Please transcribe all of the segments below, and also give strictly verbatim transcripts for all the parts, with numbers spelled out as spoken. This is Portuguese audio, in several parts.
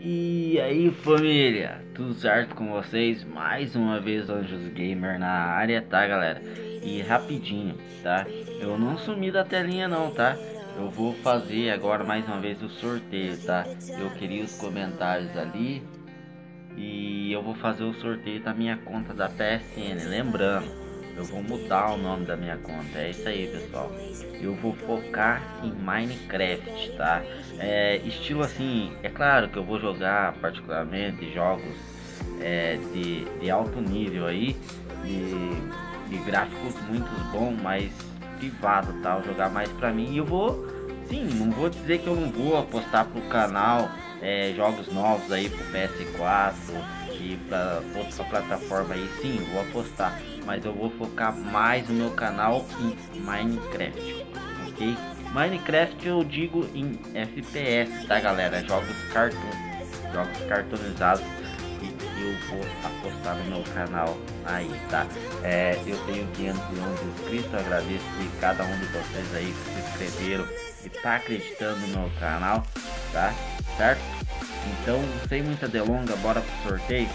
E aí, família, tudo certo com vocês? Mais uma vez Anjos Gamer na área, tá, galera? E rapidinho, tá? Eu não sumi da telinha não, tá? Eu vou fazer agora mais uma vez o sorteio, tá? Eu queria os comentários ali e eu vou fazer o sorteio da minha conta da P S N. Lembrando, eu vou mudar o nome da minha conta. É isso aí, pessoal. Eu vou focar em Minecraft, tá? É, estilo assim, é claro que eu vou jogar particularmente jogos é, de, de alto nível aí, de, de gráficos muito bons, mas privado, tá? Eu jogar mais pra mim e eu vou, sim, não vou dizer que eu não vou apostar pro canal é, jogos novos aí pro P S quatro e para outra plataforma aí, sim, vou apostar, mas eu vou focar mais no meu canal em Minecraft, ok? Minecraft eu digo em F P S, tá, galera? Jogos cartoon, jogos cartoonizados e eu vou apostar no meu canal aí, tá? É, eu tenho quinhentos e onze inscritos, agradeço de cada um de vocês aí que se inscreveram e tá acreditando no meu canal, tá? Certo? Então, sem muita delonga, bora pro sorteio.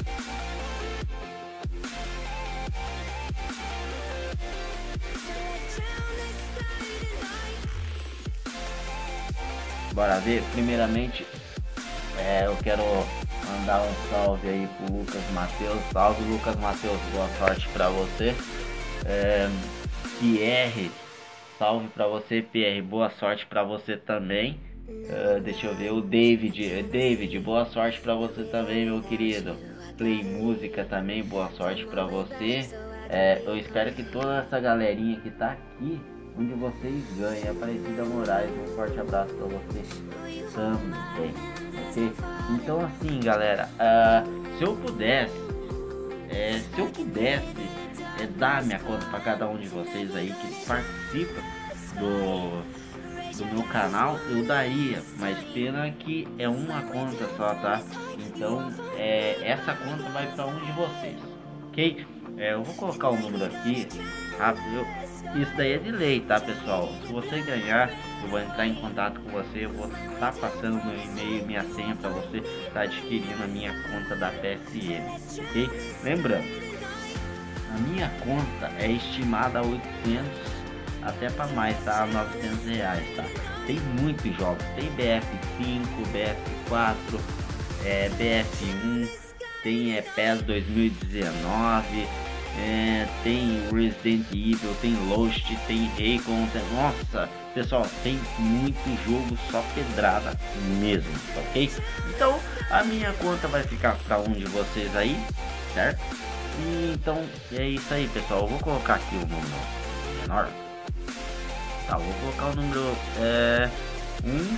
Bora ver. Primeiramente, é, eu quero mandar um salve aí pro Lucas Matheus. Salve, Lucas Matheus, boa sorte pra você. É, Pierre, salve pra você, Pierre, boa sorte pra você também. Uh, deixa eu ver, o David, David, boa sorte pra você também, meu querido. Play Música também, boa sorte pra você. É, eu espero que toda essa galerinha que tá aqui, onde vocês ganhem. Aparecida Moraes, um forte abraço pra você também, ok? Então assim, galera, uh, se eu pudesse, é, se eu pudesse é, dar minha conta pra cada um de vocês aí que participa do do meu canal, eu daria, mas pena que é uma conta só, tá? Então é, essa conta vai para um de vocês, ok? É, eu vou colocar o número aqui rápido. Isso daí é de lei, tá, pessoal? Se você ganhar, eu vou entrar em contato com você, eu vou estar tá passando meu e-mail, minha senha para você estar tá adquirindo a minha conta da P S N, ok? Lembrando, a minha conta é estimada a oitocentos até para mais, tá? novecentos reais, tá? Tem muitos jogos, tem B F cinco, B F quatro, é, B F um, tem é, P E S dois mil e dezenove, é, tem Resident Evil, tem Lost, tem Raycon, tem... nossa, pessoal, tem muito jogo só pedrada mesmo, ok? Então a minha conta vai ficar para um de vocês aí, certo? E, então é isso aí, pessoal. Eu vou colocar aqui o número menor. Tá, vou colocar o número é, um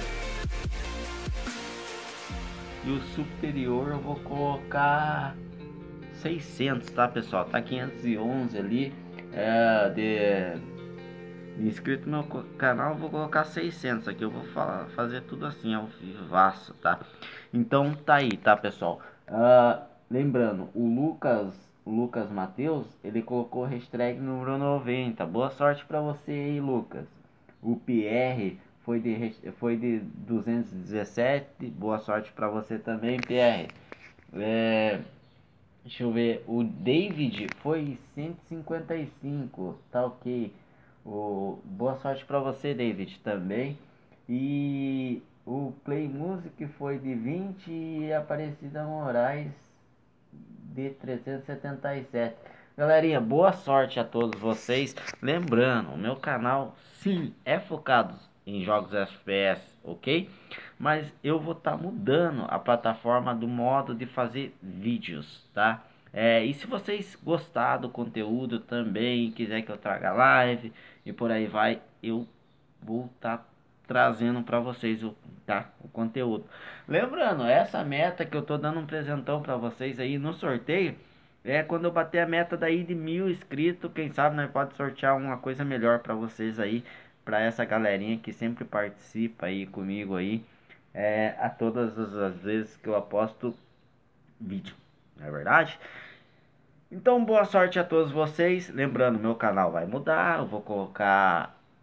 e o superior eu vou colocar seiscentos, tá, pessoal? Tá quinhentos e onze ali é, de, de inscrito no meu canal, eu vou colocar seiscentos aqui. Eu vou falar, fazer tudo assim ao vivaço, tá? Então tá aí, tá, pessoal? Uh, lembrando, o Lucas o Lucas Matheus, ele colocou hashtag número noventa. Boa sorte pra você aí, Lucas. O Pierre foi de, foi de duzentos e dezessete. Boa sorte para você também, Pierre. É, deixa eu ver. O David foi cento e cinquenta e cinco. Tá ok. O, boa sorte para você, David, também. E o Play Music foi de vinte. E a Aparecida Moraes de trezentos e setenta e sete. Galerinha, boa sorte a todos vocês. Lembrando, o meu canal sim é focado em jogos F P S, ok? Mas eu vou estar tá mudando a plataforma do modo de fazer vídeos, tá? É, e se vocês gostar do conteúdo também, quiser que eu traga live e por aí vai, eu vou estar tá trazendo para vocês o, tá, o conteúdo. Lembrando, essa meta que eu tô dando um presentão para vocês aí no sorteio é quando eu bater a meta daí de mil inscritos, quem sabe nós pode sortear uma coisa melhor para vocês aí, para essa galerinha que sempre participa aí comigo aí, é, a todas as vezes que eu aposto vídeo, não é verdade? Então boa sorte a todos vocês. Lembrando, meu canal vai mudar, eu vou colocar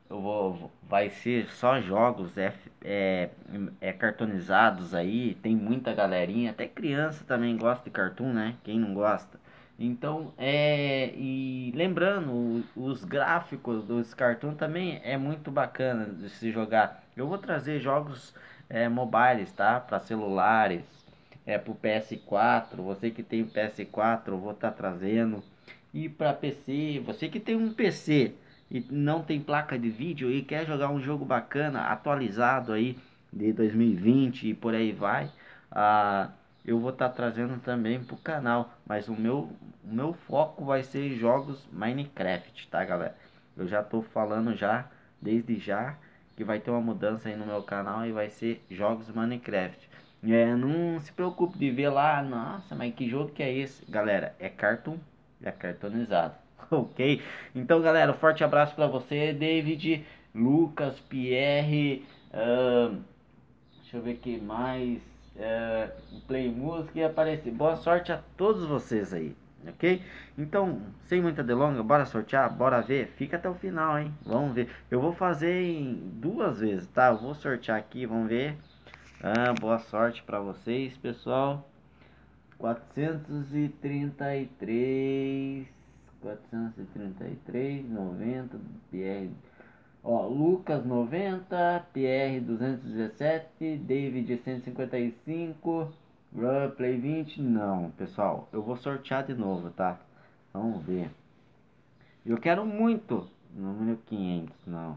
eu vou, vai ser só jogos é, é, é cartonizados aí, tem muita galerinha, até criança também gosta de cartoon, né? Quem não gosta? Então, é, e lembrando, os gráficos dos cartoon também é muito bacana de se jogar. Eu vou trazer jogos é, mobiles, tá? Para celulares, é pro P S quatro, você que tem o P S quatro, eu vou estar tá trazendo. E para P C, você que tem um P C e não tem placa de vídeo e quer jogar um jogo bacana, atualizado aí de dois mil e vinte e por aí vai, ah, eu vou estar tá trazendo também pro canal, mas o meu, o meu foco vai ser jogos Minecraft, tá galera? Eu já tô falando já, desde já, que vai ter uma mudança aí no meu canal e vai ser jogos Minecraft. É, não se preocupe de ver lá, nossa, mas que jogo que é esse? Galera, é cartoon, é cartoonizado. Ok? Então, galera, um forte abraço para você, David, Lucas, Pierre, uh, deixa eu ver que mais, uh, Play Music e aparecer. Boa sorte a todos vocês aí, ok? Então, sem muita delonga, bora sortear, bora ver. Fica até o final, hein? Vamos ver. Eu vou fazer em duas vezes, tá? Eu vou sortear aqui, vamos ver. Ah, boa sorte para vocês, pessoal. quatrocentos e trinta e três, quatrocentos e trinta e três, noventa, Pierre, ó, Lucas noventa, Pierre duzentos e dezessete, David cento e cinquenta e cinco, Play vinte, não, pessoal, eu vou sortear de novo, tá? Vamos ver. Eu quero muito, número quinhentos, não.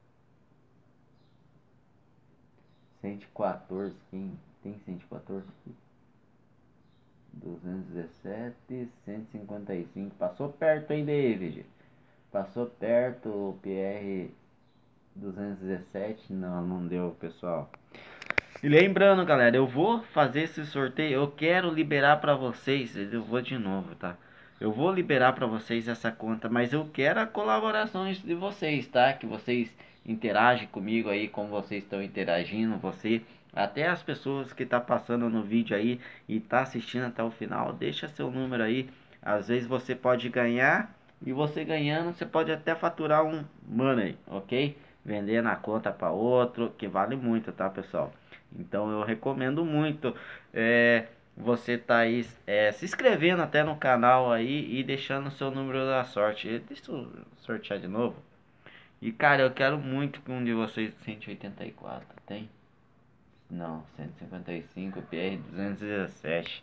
cento e quatorze, quem tem cento e quatorze aqui? duzentos e dezessete, cento e cinquenta e cinco. Passou perto, hein, David? Passou perto o P R duzentos e dezessete. Não, não deu, pessoal. E lembrando, galera, eu vou fazer esse sorteio. Eu quero liberar para vocês. Eu vou de novo, tá? Eu vou liberar para vocês essa conta, mas eu quero a colaboração de vocês, tá? Que vocês interagem comigo aí, como vocês estão interagindo, você, até as pessoas que tá passando no vídeo aí e tá assistindo até o final, deixa seu número aí. Às vezes você pode ganhar e você ganhando, você pode até faturar um money, ok? Vender na conta para outro, que vale muito, tá, pessoal? Então eu recomendo muito é, você tá aí é, se inscrevendo até no canal aí e deixando o seu número da sorte. Deixa eu sortear de novo. E cara, eu quero muito que um de vocês cento e oitenta e quatro tem? Não, cento e cinquenta e cinco, P R duzentos e dezessete.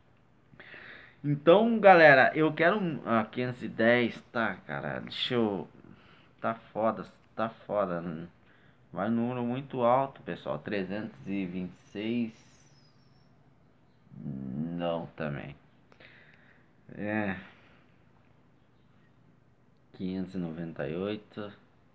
Então, galera, eu quero ah, quinhentos e dez, tá, cara? Deixa eu tá foda, tá foda. Vai um número muito alto, pessoal. trezentos e vinte e seis. Não, também. É. quinhentos e noventa e oito.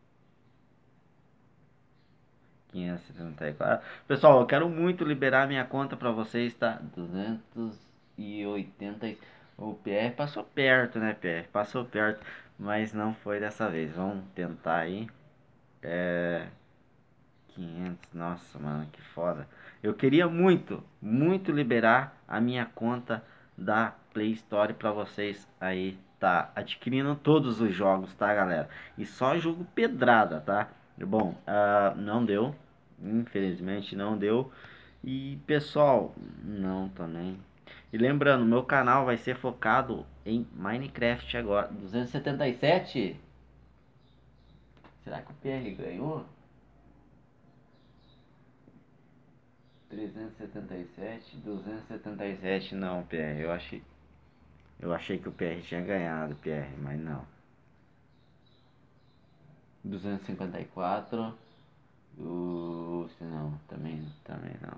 quinhentos e trinta e quatro. Pessoal, eu quero muito liberar minha conta pra vocês, tá? duzentos e oitenta. O P R passou perto, né, P R? Passou perto, mas não foi dessa vez. Vamos tentar aí. É. quinhentos, nossa, mano, que foda. Eu queria muito, muito liberar a minha conta da Play Store pra vocês aí, tá? Adquirindo todos os jogos, tá, galera? E só jogo pedrada, tá? Bom, uh, não deu. Infelizmente não deu. E, pessoal, não também. E lembrando, meu canal vai ser focado em Minecraft agora. duzentos e setenta e sete? Será que o P R ganhou? trezentos e setenta e sete, duzentos e setenta e sete, não, P R, eu achei, eu achei que o P R tinha ganhado, P R, mas não. duzentos e cinquenta e quatro, o, não, também, também não.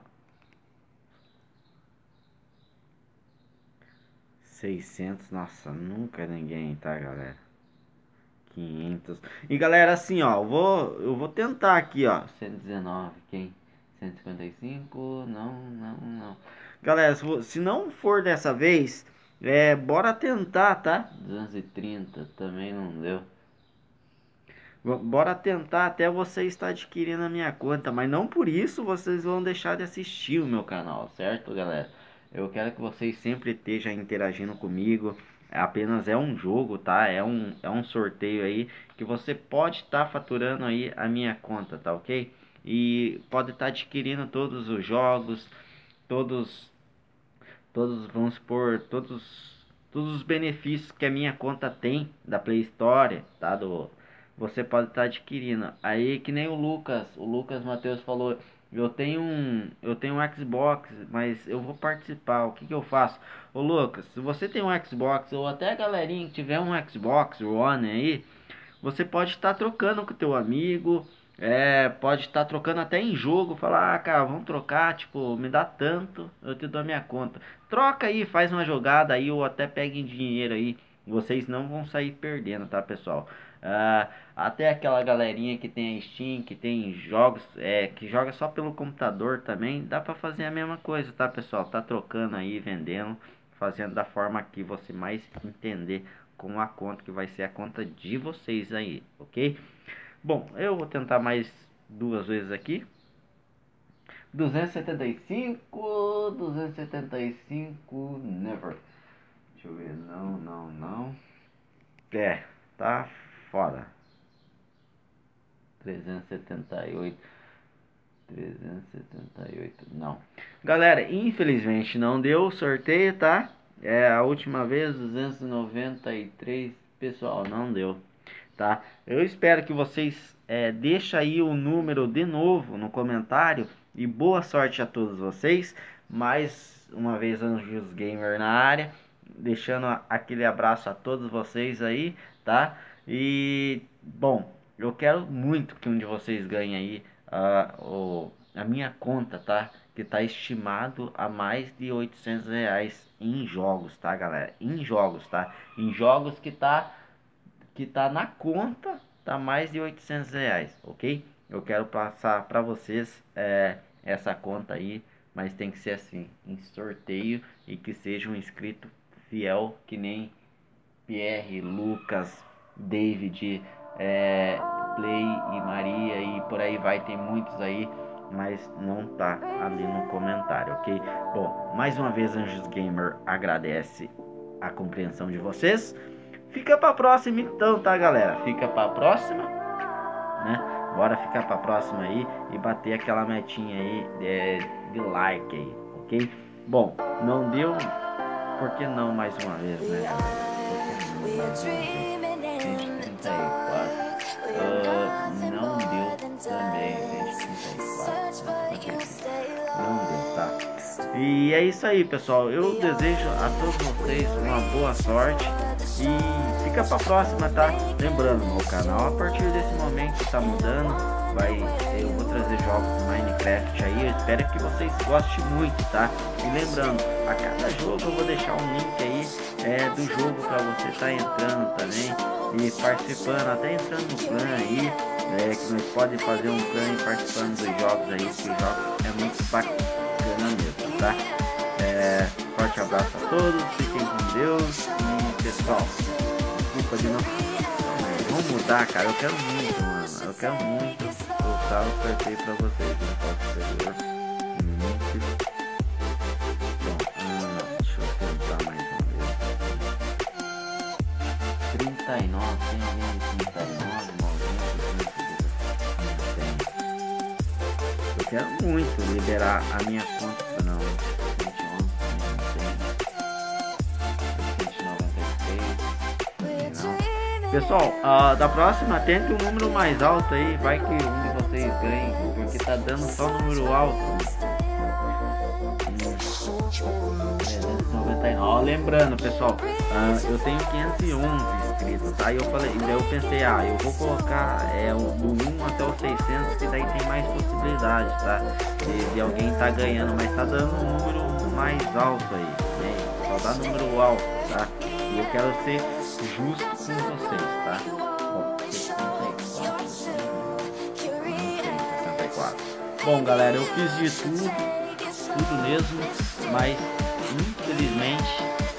seiscentos, nossa, nunca ninguém, tá, galera? quinhentos. E galera, assim, ó, eu vou, eu vou tentar aqui, ó, cento e dezenove, quem? cento e cinquenta e cinco, não, não, não. Galera, se, se não for dessa vez, é, bora tentar, tá? duzentos e trinta, também não deu. Bora tentar até você estar adquirindo a minha conta, mas não por isso vocês vão deixar de assistir o meu canal, certo, galera? Eu quero que vocês sempre estejam interagindo comigo, é apenas é um jogo, tá? É um, é um sorteio aí que você pode estar tá faturando aí a minha conta, tá ok? E pode estar tá adquirindo todos os jogos, todos, todos, vamos supor, todos, todos os benefícios que a minha conta tem da Play Store, tá? Do, você pode estar tá adquirindo. Aí que nem o Lucas, o Lucas Matheus falou, eu tenho um, eu tenho um Xbox, mas eu vou participar. O que que eu faço? Ô Lucas, se você tem um Xbox ou até a galerinha que tiver um Xbox One aí, você pode estar trocando com o teu amigo, é, pode estar trocando até em jogo, falar, ah, cara, vamos trocar, tipo, me dá tanto, eu te dou a minha conta. Troca aí, faz uma jogada aí ou até peguem dinheiro aí. Vocês não vão sair perdendo, tá, pessoal? Ah, até aquela galerinha que tem a Steam, que tem jogos, é, que joga só pelo computador também, dá pra fazer a mesma coisa, tá, pessoal? Tá trocando aí, vendendo, fazendo da forma que você mais entender com a conta que vai ser a conta de vocês aí, ok? Bom, eu vou tentar mais duas vezes aqui. duzentos e setenta e cinco, duzentos e setenta e cinco, never. Deixa eu ver, não, não, não. É, tá foda. trezentos e setenta e oito, trezentos e setenta e oito, não. Galera, infelizmente não deu o sorteio, tá? É a última vez, duzentos e noventa e três, pessoal, não deu, tá? Eu espero que vocês é, deixem aí o número de novo no comentário e boa sorte a todos vocês. Mais uma vez, Anjos Gamer na área, deixando aquele abraço a todos vocês aí, tá? E, bom, eu quero muito que um de vocês ganhe aí uh, o, a minha conta, tá? Que tá estimado a mais de oitocentos reais em jogos, tá, galera? Em jogos, tá? Em jogos que tá que tá na conta, tá mais de oitocentos reais, ok? Eu quero passar para vocês é, essa conta aí, mas tem que ser assim, em sorteio e que seja um inscrito fiel, que nem Pierre, Lucas, David, é, Play e Maria e por aí vai, tem muitos aí, mas não tá ali no comentário, ok? Bom, mais uma vez Anjos Gamer agradece a compreensão de vocês. Fica pra próxima então, tá, galera? Fica pra próxima, né? Bora ficar pra próxima aí e bater aquela metinha aí de, de like aí, ok? Bom, não deu, por que não mais uma vez, né, galera? cento e trinta e quatro, uh, não deu também, cento e trinta e quatro, não deu, tá? E é isso aí, pessoal, eu desejo a todos vocês uma boa sorte e fica pra próxima, tá? Lembrando, meu canal a partir desse momento tá mudando, vai, eu vou trazer jogos de Minecraft aí, eu espero que vocês gostem muito, tá? E lembrando, a cada jogo eu vou deixar um link aí é, do jogo pra você tá entrando também e participando, até entrando no clã aí, é, que nós podemos fazer um clã e participando dos jogos aí, que os jogos é muito bacana mesmo, tá? É, forte abraço a todos, fiquem com Deus e pessoal, desculpa de novo, vamos mudar, cara, eu quero muito, mano, eu quero muito voltar o sorteio pra vocês, não posso ser muito. Bom, hum, deixa eu tentar mais uma vez. trinta e nove, tem alguém de trinta e nove, noventa, tem. Eu quero muito liberar a minha conta, não. Pessoal, uh, da próxima tente um número mais alto aí, vai que um de vocês ganhe, porque tá dando só número alto. trezentos e noventa e nove. Lembrando, pessoal, uh, eu tenho quinhentos e onze inscritos, tá? E eu falei, daí eu pensei, ah, eu vou colocar é, do um até o seiscentos, que daí tem mais possibilidades, tá? De, de alguém tá ganhando, mas tá dando um número mais alto aí, né? Só dá número alto, tá? E eu quero ser justo com vocês, tá? Bom, sessenta e quatro. Bom, galera, eu fiz de tudo, tudo mesmo, mas infelizmente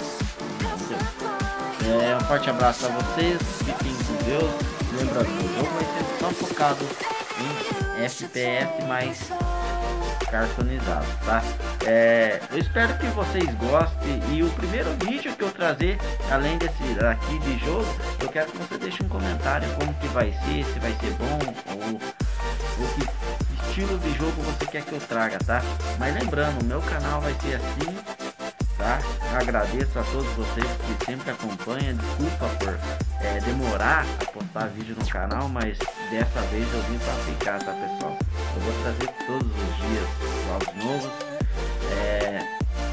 é, um forte abraço a vocês, fiquem com Deus. Lembrando, o jogo vai ser só focado em F P S, mas cartonizados, tá? É, eu espero que vocês gostem. E o primeiro vídeo que eu trazer, além desse aqui de jogo, eu quero que você deixe um comentário como que vai ser, se vai ser bom ou o que estilo de jogo você quer que eu traga, tá? Mas lembrando, o meu canal vai ser assim, tá? Agradeço a todos vocês que sempre acompanham. Desculpa por é, demorar a postar vídeo no canal, mas dessa vez eu vim para ficar, tá, pessoal? Eu vou trazer todos os dias jogos novos é,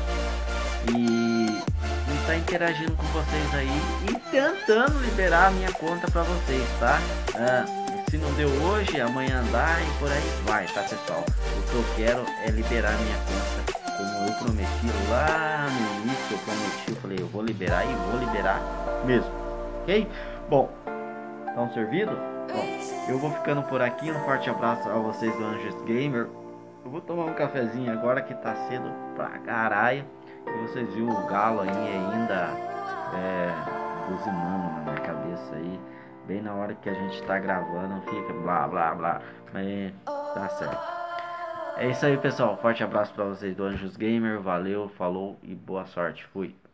e estar interagindo com vocês aí e tentando liberar a minha conta para vocês, tá? Ah, se não deu hoje, amanhã dá e por aí vai, tá, pessoal? O que eu quero é liberar a minha conta, como eu prometi lá no início. Eu prometi, eu falei, eu vou liberar e vou liberar mesmo, ok? Bom, estão servidos? Bom, eu vou ficando por aqui. Um forte abraço a vocês do Anjos Gamer. Eu vou tomar um cafezinho agora que tá cedo pra caralho. E vocês viram o galo aí ainda é, buzinando na minha cabeça aí, bem na hora que a gente tá gravando, fica blá blá blá, mas tá certo. É isso aí, pessoal. Forte abraço pra vocês do Anjos Gamer. Valeu, falou e boa sorte. Fui.